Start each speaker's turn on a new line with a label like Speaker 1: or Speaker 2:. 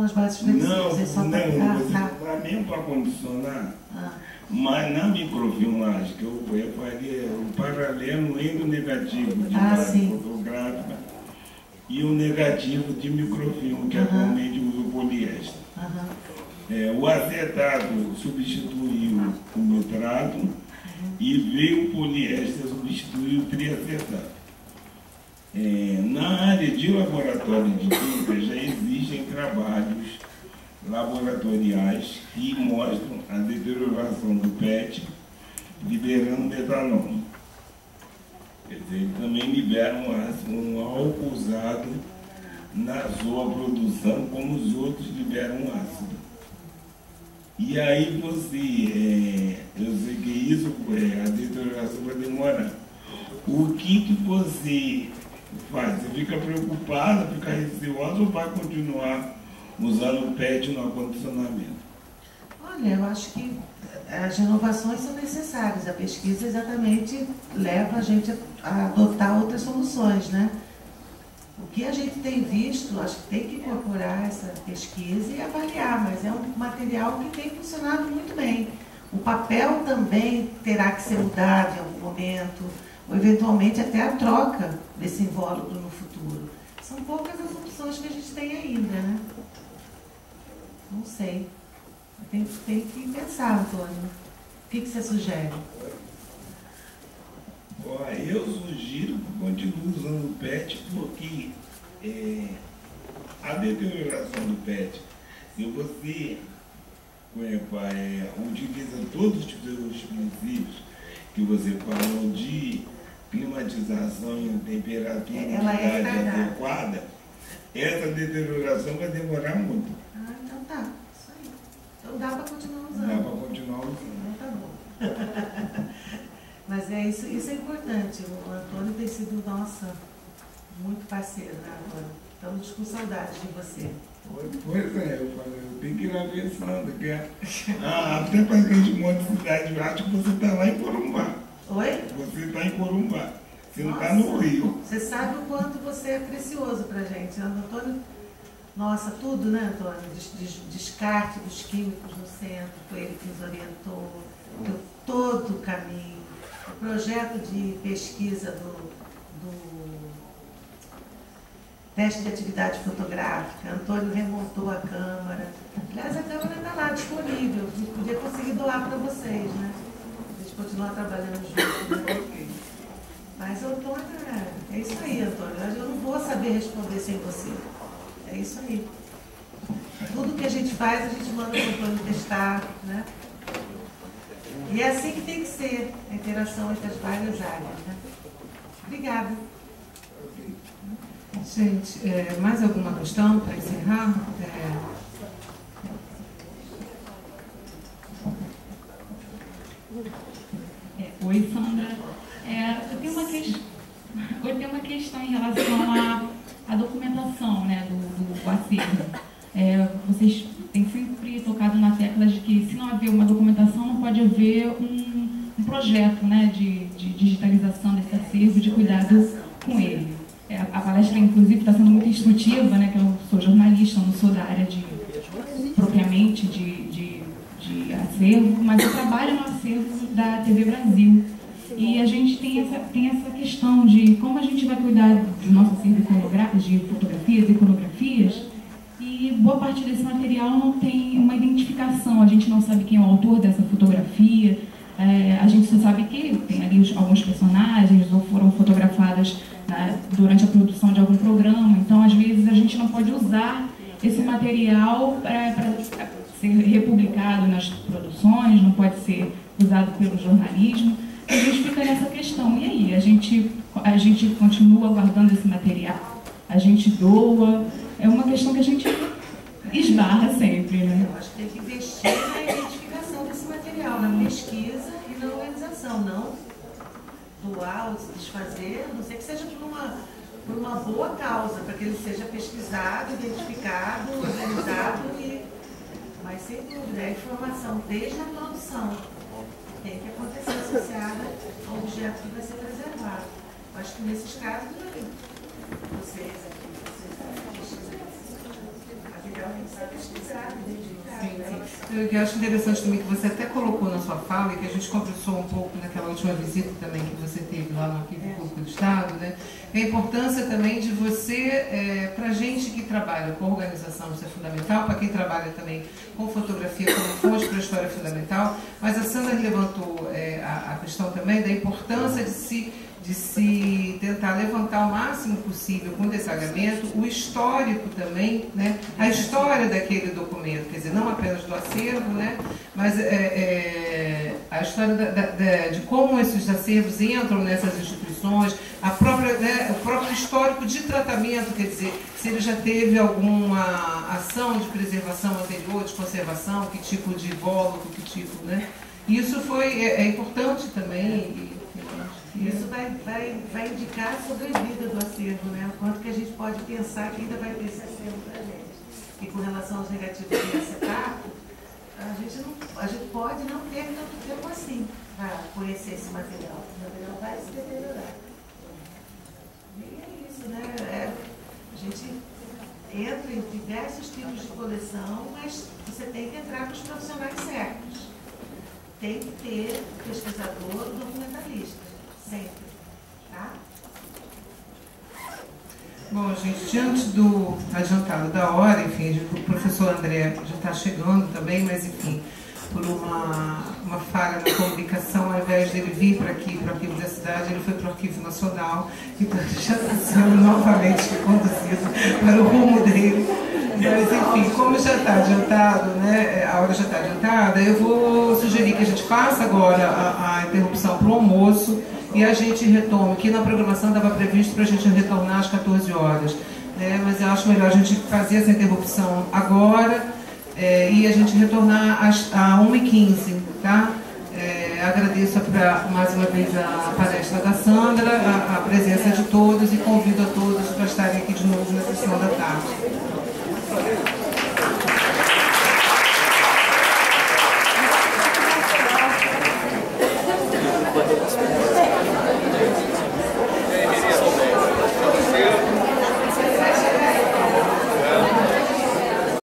Speaker 1: as bases flexíveis?
Speaker 2: Não, dá mesmo para condicionar. Mas na microfilmagem, eu faria um paralelo entre o negativo de base fotográfica e o negativo de microfilme, que atualmente usa o poliéster. O acetato substituiu o nitrato e veio o poliéster substituir o triacetato. Na área de laboratório de química já existem trabalhos laboratoriais que mostram a deterioração do PET liberando metanol. Quer dizer, ele também libera um álcool usado na zooprodução, como os outros liberam ácido. E aí eu sei que isso, a deterioração vai demorar. O que você faz? Você fica preocupado, fica receoso ou vai continuar usando o PET no acondicionamento?
Speaker 1: Olha, eu acho que as inovações são necessárias. A pesquisa exatamente leva a gente a adotar outras soluções, né? O que a gente tem visto, acho que tem que incorporar essa pesquisa e avaliar, mas é um material que tem funcionado muito bem. O papel também terá que ser mudado em algum momento, ou eventualmente até a troca desse invólucro no futuro. São poucas as opções que a gente tem ainda, né? Não sei. Tem que pensar, Antônio. O que você sugere?
Speaker 2: Eu sugiro que continue usando o PET, porque a deterioração do PET, se você utiliza todos os princípios que você falou de climatização em temperatura adequada, essa deterioração vai demorar muito.
Speaker 1: Então tá. Isso aí. Então dá para continuar usando.
Speaker 2: Dá para continuar usando.
Speaker 1: Então tá bom. Mas isso é importante. O Antônio tem sido, nossa, muito parceiro, né, Antônio? Estamos com saudade de você.
Speaker 2: Pois é, eu tenho que ir lá pensando. Até para a gente monte de cidade, eu acho que você está lá em Corumbá.
Speaker 1: Oi?
Speaker 2: Você está em Corumbá. Você não está no Rio.
Speaker 1: Você sabe o quanto você é precioso para a gente. O Antônio, nossa, tudo, né, Antônio? Descarte dos químicos no centro, foi ele que nos orientou, deu todo o caminho. O projeto de pesquisa do teste de atividade fotográfica, Antônio remontou a câmera. Aliás, a câmera está lá disponível, a gente podia conseguir doar para vocês, né? A gente continuar trabalhando juntos, né? Mas, Antônio, é isso aí, Antônio. Eu não vou saber responder sem você. É isso aí. Tudo que a gente faz, a gente manda o Antônio testar, né? E é assim que tem que ser a interação entre as várias áreas, né? Obrigada.
Speaker 3: Gente, mais alguma questão para encerrar?
Speaker 4: Oi, Sandra. Eu tenho uma questão em relação à documentação, né, do acervo. Vocês têm sempre tocado na tecla de que, se não haver uma documentação, não pode haver um projeto, né, de digitalização desse acervo, de cuidado com ele. A palestra, inclusive, está sendo muito instrutiva, né, que eu sou jornalista, não sou da área propriamente de acervo, mas eu trabalho no acervo da TV Brasil. E a gente tem essa questão de como a gente vai cuidar do nosso acervo de fotografias e iconografias, e boa parte desse material não tem uma identificação, a gente não sabe quem é o autor dessa fotografia, a gente só sabe que tem ali alguns personagens ou foram fotografadas durante a produção de algum programa, então às vezes a gente não pode usar esse material para ser republicado nas produções, não pode ser usado pelo jornalismo. A gente fica nessa questão. E aí? A gente continua guardando esse material? A gente doa? É uma questão que a gente esbarra sempre, né?
Speaker 1: Eu acho que tem que investir na identificação desse material, na pesquisa e na organização, não doar ou se desfazer, a não ser que seja por uma boa causa, para que ele seja pesquisado, identificado, organizado, mas sem dúvida, a informação desde a produção tem que acontecer associada ao objeto que vai ser preservado. Eu acho que nesses casos, vocês aqui, vocês da pesquisa, material tem que ser pesquisado, identificado.
Speaker 3: Sim. Eu acho interessante também que você até colocou na sua fala, e que a gente conversou um pouco naquela última visita também que você teve lá no Arquivo Público do Estado, né? A importância também de você, para a gente que trabalha com organização, isso é fundamental, para quem trabalha também com fotografia como fonte para a história é fundamental, mas a Sandra levantou a questão também da importância de se tentar levantar o máximo possível com detalhamento o histórico também, né? A história daquele documento, quer dizer, não apenas do acervo, né? Mas a história de como esses acervos entram nessas instituições, a própria, né, o próprio histórico de tratamento, quer dizer, se ele já teve alguma ação de preservação anterior, de conservação, que tipo de invólucro, que tipo, né? Isso é importante também.
Speaker 1: Isso vai indicar a sobrevida do acervo, né? O quanto que a gente pode pensar que ainda vai ter esse acervo para a gente. E com relação aos negativos de acetato, a gente pode não ter tanto tempo assim para conhecer esse material. O material vai se deteriorar. E é isso, né? A gente entra em diversos tipos de coleção, mas você tem que entrar com os profissionais certos. Tem que ter pesquisador documentalista. Sempre, tá?
Speaker 3: Bom, gente, diante do adiantado da hora, enfim, o professor André já está chegando também, mas enfim, por uma falha na comunicação, ao invés dele vir para aqui, para o Arquivo da Cidade, ele foi para o Arquivo Nacional, então já está sendo novamente conduzido para o rumo dele. Mas, enfim, como já está adiantado, né, a hora já está adiantada, eu vou sugerir que a gente faça agora a interrupção para o almoço e a gente retome, que na programação estava previsto para a gente retornar às 14 horas, né, mas eu acho melhor a gente fazer essa interrupção agora e a gente retornar às 1h15, tá? Agradeço mais uma vez a palestra da Sandra, a presença de todos e convido a todos para estarem aqui de novo na sessão da tarde.